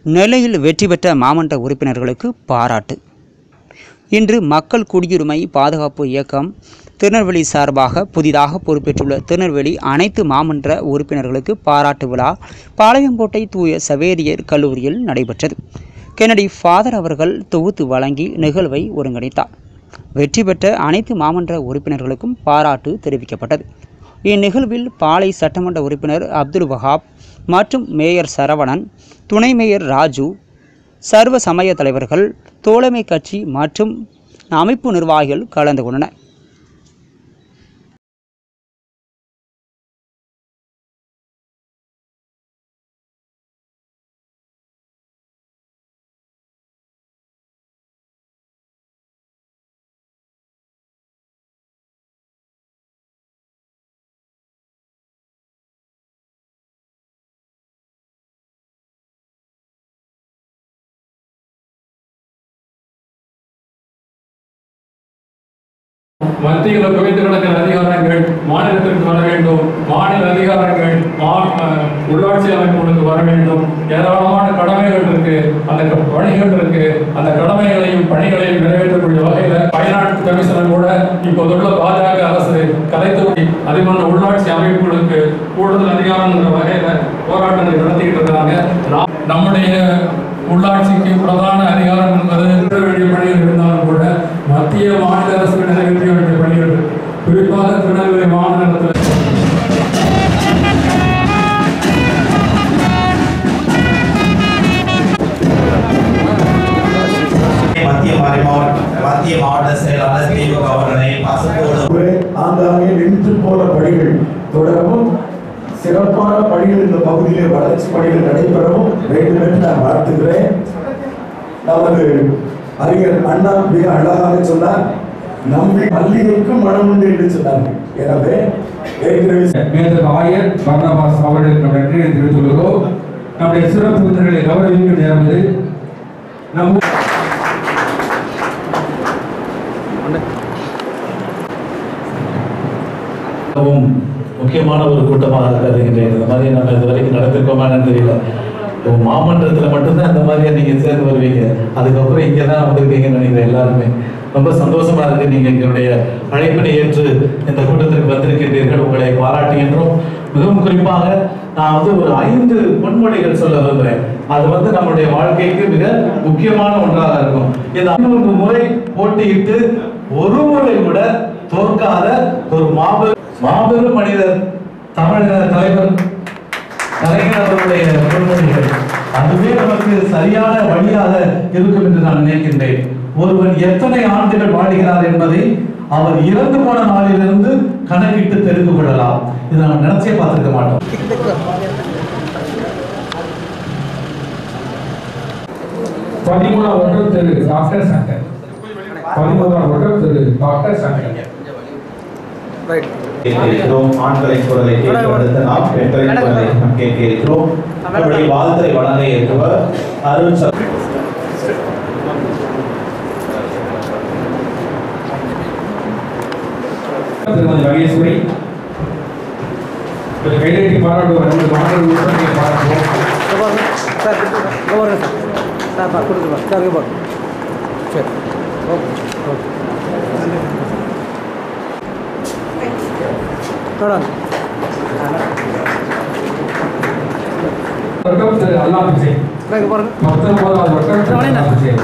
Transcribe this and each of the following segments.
நெல்லையில் வெற்றி பெற்ற மாமன்ற உறுப்பினர்களுக்கு பாராட்டு. இன்று மக்கள் குடியுரிமை பாதுகாப்பு இயக்கம் திருநெல்வேலி சார்பாக புதிதாக பொறுப்பேற்றுள்ள திருநெல்வேலி அனைத்து மாமன்ற உறுப்பினர்களுக்கு பாராட்டு விழா பாளையங்கோட்டை தூய சவேரியர் கல்லூரியில் நடைபெற்றது. கென்னடி ஃபாதர் அவர்கள் தொகுத்து வழங்கி நிகழ்வை ஒருங்கிணைத்தார். வெற்றி பெற்ற அனைத்து மாமன்ற உறுப்பினர்களுக்கும் பாராட்டு தெரிவிக்கப்பட்டது. இந்நிகழ்வில் பாளை சட்டமன்ற உறுப்பினர் அப்துல் வஹாப் மற்றும் மேயர் சரவணன், துணை மேயர் ராஜு, சர்வ சமய தலைவர்கள், தோழமை கட்சி மற்றும் அமைப்பு நிர்வாகிகள் கலந்து கொண்டனர். மத்தியில் குவிந்து கிடக்கிற அதிகாரங்கள் மாநிலத்திற்கு வர வேண்டும், மாநில அதிகாரங்கள் உள்ளாட்சி அமைப்புகளுக்கு வர வேண்டும். ஏராளமான கடமைகள் இருக்கு, அந்த பணிகள் இருக்கு. அந்த கடமைகளையும் பணிகளையும் நிறைவேற்றக்கூடிய வகையில் வயநாட்டு கமிஷனர் கூட இப்போதுள்ள பாஜக அரசு கலைத்து அதிகமான உள்ளாட்சி அமைப்புகளுக்கு கூடுதல் அதிகாரங்கிற வகையில் போராட்டங்களை நடத்திக்கிட்டு இருக்காங்க. நம்முடைய உள்ளாட்சிக்கு பிரதான அதிகாரம் என்பது வேண்டிய பணிகள் இருந்தாலும் கூட மத்திய மாநில அரசு நிறைவேற்ற வேண்டிய பணிகள், குறிப்பாக திருநெல்வேலி மாநிலத்தில் மத்திய மாவட்ட செயலாளர் திமுக அவர்களை ஆங்காங்கே நின்று போன பணிகள் தொடரவும், சிறப்பான பணிகள் இந்த பகுதியிலே வளர்ச்சி பணிகள் நடைபெறவும் வேண்டும் என்று நான் வாழ்த்துகிறேன். நமது அறிஞர் அண்ணா மிக அழகாக சொன்னார், நம்பி மல்லிகைக்கும் மனம் உண்டு என்று சொன்னார்கள். எனவே ஆயர் பர்னபாஸ் அவர்களுக்கு நன்றி தெரிவித்துள்ளோம். நம்முடைய சிறப்பு விருந்தினர்களை கௌரவிக்கும் நேரம் இது. முக்கியமான ஒரு கூட்டமாக கருதுகின்றேன். இந்த மாதிரி நம்ம இது வரைக்கும் நடந்திருக்கோமான்னு தெரியல. மாமன்றத்தில் மட்டும்தான் இந்த மாதிரியா நீங்க சேர்ந்து வருவீங்க, அதுக்கப்புறம் இங்கே தான் வந்திருக்கீங்கன்னு நினைக்கிறேன். எல்லாருமே ரொம்ப சந்தோஷமா இருக்கு. நீங்க எங்களுடைய அழைப்பினை ஏற்று இந்த கூட்டத்திற்கு வந்திருக்கின்றீர்கள், உங்களை பாராட்டுகின்றோம். மிகவும் குறிப்பாக நான் ஒரு 5 பொன்மொழிகள் சொல்ல விரும்புகிறேன். அது நம்முடைய வாழ்க்கைக்கு மிக முக்கியமான ஒன்றாக இருக்கும். இந்த 5 முறை போட்டியிட்டு ஒரு முறை கூட தோற்காத ஒரு மாபெரும் மனிதர் தமிழக தலைவர் கலைஞர் அவர்களுடைய பொன்மொழிகள். அதுவே நமக்கு சரியான வழியாக இருக்கும் என்று நான் நினைக்கின்றேன். ஒருவன் எத்தனை ஆண்டுகள் வாழுகிறார் என்பதை அவர் இறந்து போன நாளிலிருந்து கணக்கிட்டு தெரிந்து கொள்ளலாம். இதை நாம் நினைச்சே பார்த்திருக்க மாட்டோம். 13ஆம் வருடம் திரு டாக்டர் சங்கர், 13ஆம் வருடம் திரு டாக்டர் சங்கர். ஆண்களின் குரலை கேட்க நாம் பெண்களின் குரலை நாம் கேட்க இருக்கிறோம். நம்முடைய வாழ்த்தை வழங்க இருப்பவர் அருண் திருமதி மகேஸ்வரி. கைதட்டி பாராட்டுவோம். நம்முடைய மாணவர் உறுப்பினர்களை பாராட்டுவோம். திரு அல்லா பிச்சை, 19ஆவது வட்டம் அல்லா பிச்சை.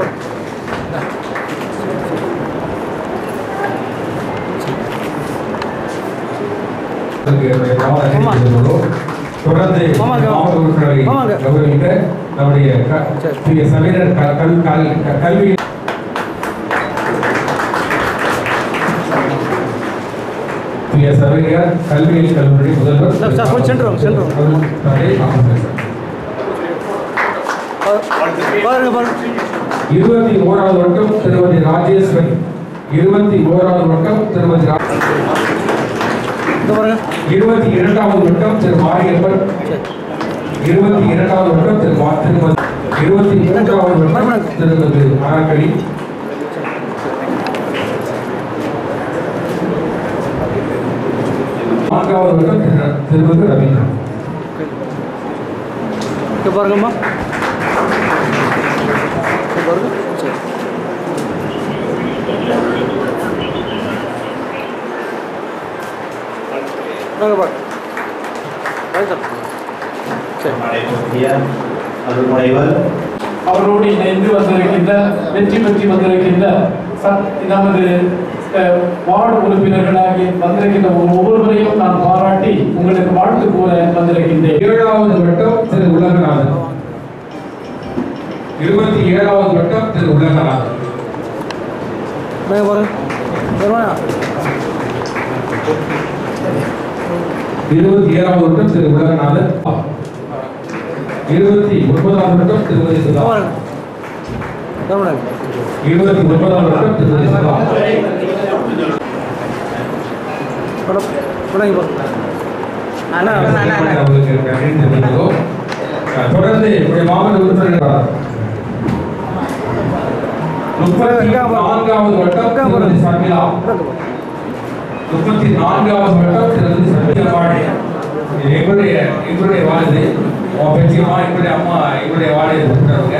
தொடர்ந்து மாவட்ட உறுப்பினர்களை கௌரவிக்க நம்முடைய சவேரியர் கல்வி சவேரியர் கல்வியியல் கல்லூரி முதல்வர் 21ஆவது வட்டம் திருமதி ராஜேஸ்வரி, 21ஆவது வட்டம் திருமதி 22ஆவது வட்டம் திரு மாரியப்பன், 22ஆவது வட்டம் திரு திருமதி, 23ஆவது வட்டம் திருமதி அறக்கடி, 4வது வட்டம் திருமதி ரவீந்திரன். பாருங்கம்மா. அவரோடு இணைந்து வந்திருக்கின்ற வெற்றி பெற்று வந்திருக்கின்ற நமது வார்டு உறுப்பினர்களாகி வந்திருக்கின்ற ஒவ்வொருவரையும் நான் பாராட்டி உங்களுக்கு வாழ்த்து கூற வந்திருக்கின்றேன். 7வது வட்டம் திரு உலகநாதன், 27வது வட்டம் திரு உலகநாதன், 27வது வட்டம் திரு உலகநாதன், 29வது வட்டம் திருமதி சுதா, 29வது வட்டம் திருமதி சுதா. தொடர்ந்து மாவட்ட உறுப்பினர் 34வது வட்டம் திருமதி சர்மிளா, 34வது வட்டம் திருமதி சர்மிளா. இவருடைய வார்டு பெற்றியம்மா, இவருடைய அம்மா, இவருடைய வார்டு இருக்கிறவங்க.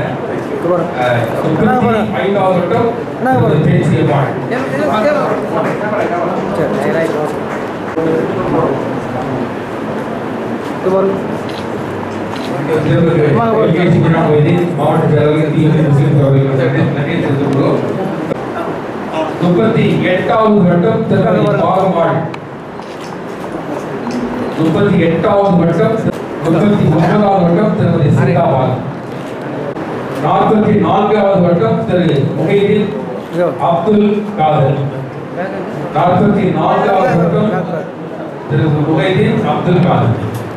35வது வட்டம் பேச்சியம்மா. மாவட்ட செயலாளர் நன்றி. 38வது வட்டம் திருமதி பாகம்மாள், 38வது வட்டம், 39வது வட்டம் திருமதி சீதாபால், 44வது வட்டம் திரு முகைதீன் அப்துல் காதர், 44வது வட்டம் திரு முகைதீன் அப்துல் காதர்.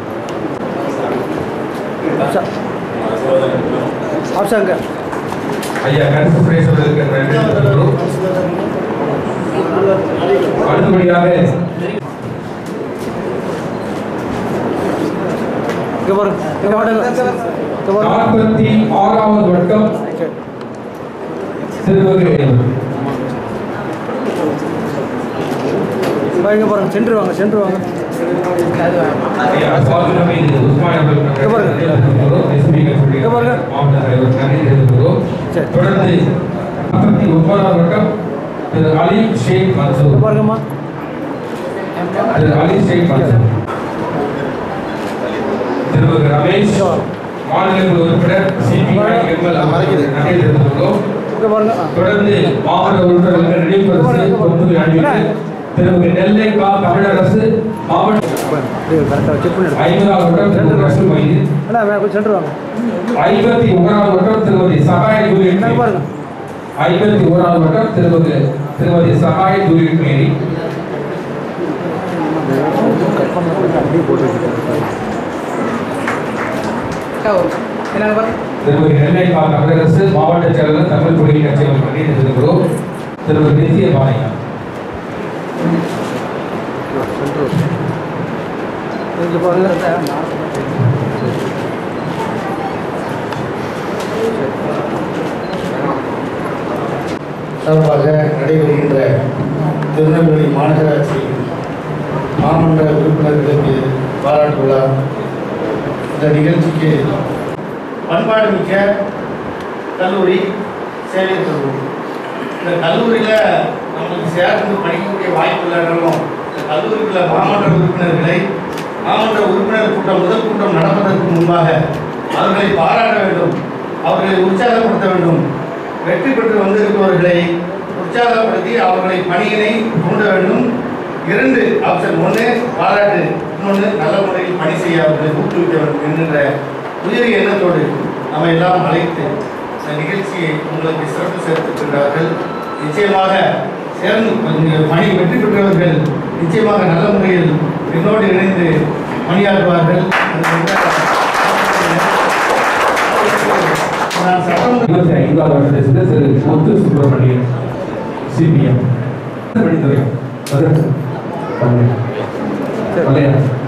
ஐயா கருத்து பேசுவதற்கு அடுத்தபடியாக 46வது வட்டம் திருவகை. சென்று வாங்க தொடர்ந்து 49வது வட்டம் திரு அலி ஷேக் மன்சூர், திரு அலி ஷேக் மன்சூர். திருவகை ரமேஷ் மாநிலக்குழு உறுப்பினர் சிபிஐ எம்எல் நன்றி தெரிவித்துள்ளோம். தொடர்ந்து மாவட்ட உறுப்பினர்கள் நினைவுபரிசு பொறுப்பு அணிவித்து திருவகை நெல்லை கா தமிழரசு மாவட்ட 50வது வட்டம் திரு ரசூல் மைதீன், 51வது வட்டம் திருமதி சகாய ஜூலியட், 51வது வட்டம் திருமதி சகாய ஜூலியட் மேரி, திருமதி நெல்லை கா தமிழரசு மாவட்ட செயலாளர் தமிழ் குடிமை கட்சி நன்றி தெரிவிக்கிறோம். திருமதி நித்திய பாளையா, சார்பாக நடைபெறுகின்ற திருநெல்வேலி மாநகராட்சி மாமன்ற உறுப்பினர்களுக்கு பாராட்டு விழா. இந்த நிகழ்ச்சிக்கு பண்பாடு மிக்க கல்லூரி சேவை கல்லூரி. இந்த கல்லூரியில் நம்மளுக்கு சேர்ந்து படிக்கக்கூடிய வாய்ப்பு இல்லைனாலும் இந்த கல்லூரிக்குள்ள மாமன்ற உறுப்பினர்களை மாமன்ற உறுப்பினர் கூட்டம் முதல் கூட்டம் நடப்பதற்கு முன்பாக அவர்களை பாராட்ட வேண்டும், அவர்களை உற்சாகப்படுத்த வேண்டும். வெற்றி பெற்று வந்திருப்பவர்களை உற்சாகப்படுத்தி அவர்களை பணியினை தூண்ட வேண்டும். 2 ஆப்ஷன், 1 பாராட்டு, இன்னொன்று நல்ல முறையில் பணி செய்ய அவர்களை ஊக்குவிக்க வேண்டும் என்கின்ற உயரிய எண்ணத்தோடு நம்ம எல்லாம் அழைத்து இந்த நிகழ்ச்சியை உங்களுக்கு சிறப்பு சேர்த்திருக்கின்றார்கள். நிச்சயமாக சேர்ந்து பணி வெற்றி பெற்றவர்கள் நிச்சயமாக நல்ல முறையில் என்னோடு இணைந்து பணியாற்றுவார்கள். நான் சட்டம் 25வது வட்டத்தில் திரு முத்து சுப்பிரமணியன் சிபிஎம் படித்துறை